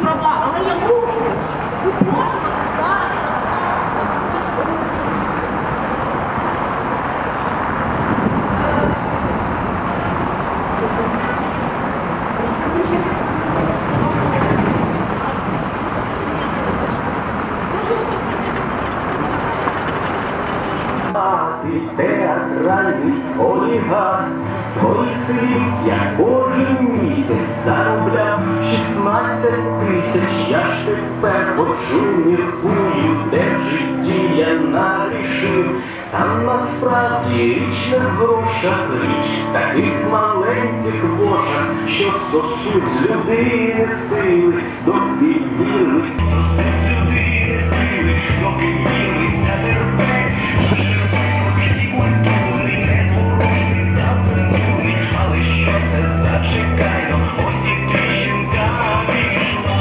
права, але я мушу випрошувати зараз. Театральний олігарх своїх слів я кожен місяць заробляв 16 тисяч. Я ж тепер ходжу, міркую, де в житті я нарішив. Там насправді річ не в грошах, річ в таких маленьких вошах, що сосуть з людини сили, доки вірить, сосуть з людини сили, доки віриться терпець. Культурний, незворушний та цензурний, але що це зачекайно, ось і тріщинка пішла.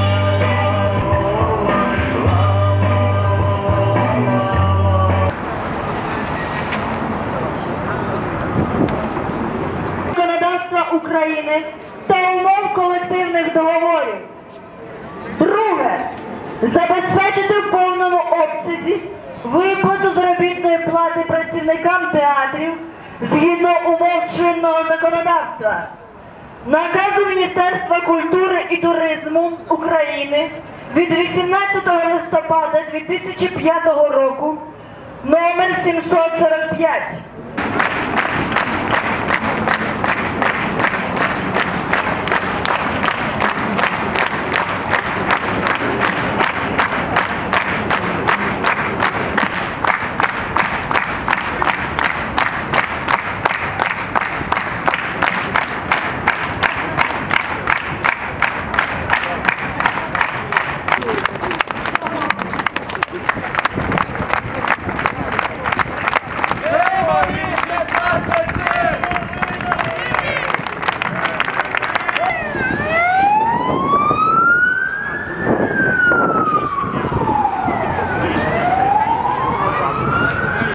Законодавства України та умов колективних договорів. Друге. Забезпечити в повному обсязі виплату заробітної плати працівникам театрів згідно умов чинного законодавства. Наказу Міністерства культури і туризму України від 18 листопада 2005 року номер 745